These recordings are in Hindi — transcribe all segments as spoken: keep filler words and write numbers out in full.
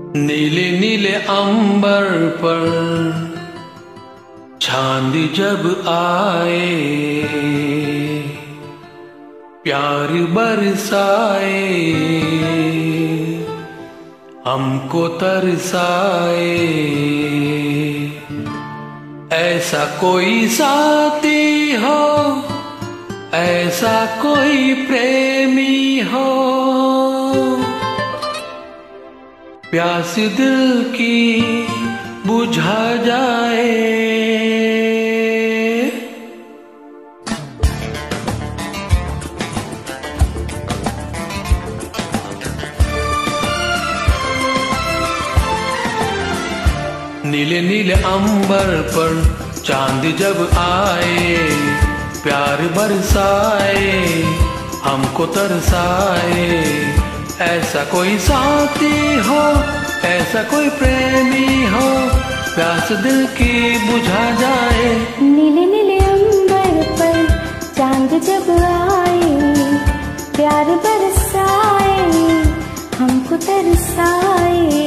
नीले नीले अंबर पर चांद जब आए, प्यार बरसाए, हमको तरसाए। ऐसा कोई साथी हो, ऐसा कोई प्रेमी हो, प्यास दिल की बुझा जाए। नीले नीले अंबर पर चांद जब आए, प्यार बरसाए, हमको तरसाए। ऐसा कोई साथी हो, ऐसा कोई प्रेमी हो, प्यास दिल की बुझा जाए। नीले नीले अंबर पर चांद जब आए, प्यार बरसाए, हमको तरसाए।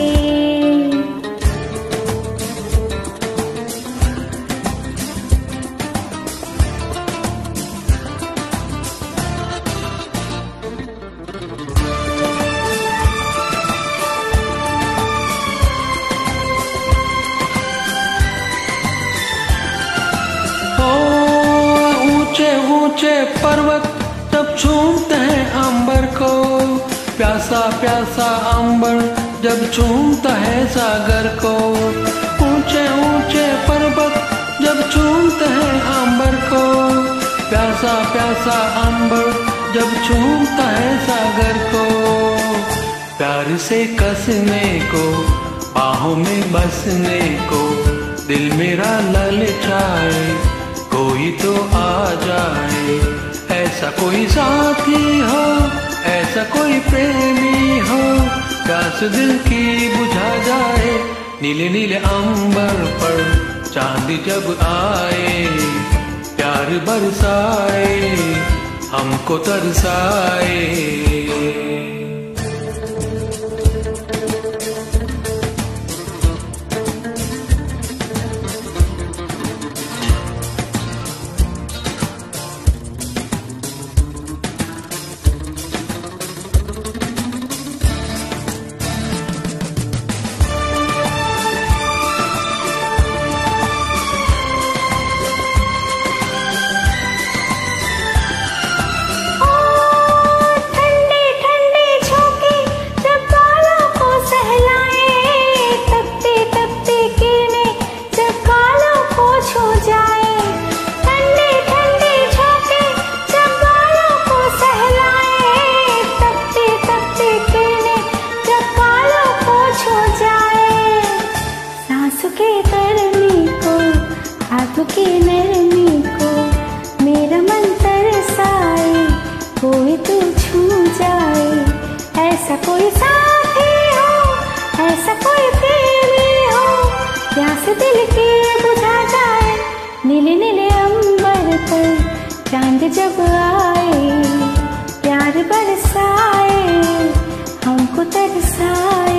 ऊंचे पर्वत जब चूमते हैं अंबर को, प्यासा प्यासा अंबर जब चूमता है सागर को। ऊंचे ऊंचे पर्वत जब चूमते हैं अंबर को, प्यासा प्यासा अंबर जब चूमता है सागर को। प्यार से कसने को, बाहों में बसने को, दिल मेरा ललचाए, कोई तो आ जाए। ऐसा कोई साथी हो, ऐसा कोई प्रेमी हो, प्यास दिल की बुझा जाए। नीले नीले अंबर पर चांद जब आए, प्यार बरसाए, हमको तरसाए। हाथों की नरमी को मेरा मन तरसाए, कोई तो छू जाए। ऐसा कोई साथी हो, ऐसा कोई प्रेमी हो, प्यास दिल की बुझा जाए। नीले नीले अंबर पर चांद जब आए, प्यार बरसाए, हमको तरसाए।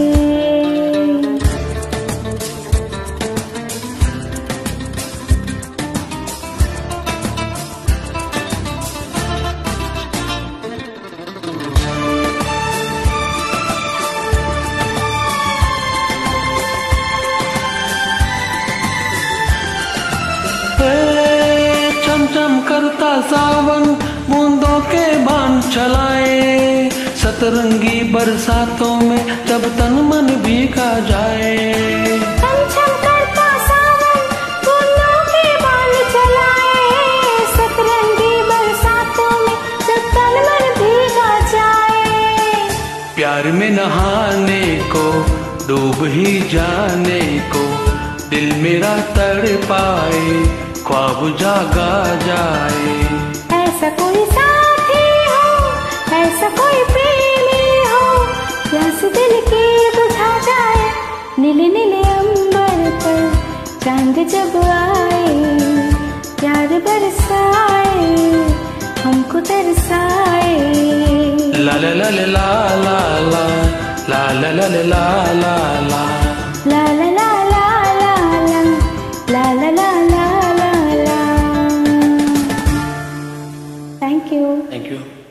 चमचम करता सावन बूंदों के बाण चलाए, सतरंगी बरसातों में जब तन मन भीगा जाए। चमचम करता सावन बूंदों के बाण चलाए, सतरंगी बरसातों में जब तन मन भीगा जाए। प्यार में नहाने को, डूब ही जाने को, दिल मेरा तड़पाए, ख्वाब जागा जाए। ऐसा कोई साथी हो, ऐसा कोई प्रेमी हो, प्यास दिल की बुझा जाए। नीले नीले अंबर पर चांद जब आए, प्यार बरसाए, हमको तरसाए। ला ला ला ला ला ला ला ला ला ला ला ला ला ला ला ला ला ला ला ला ला ला ला ला। Thank you. Thank you.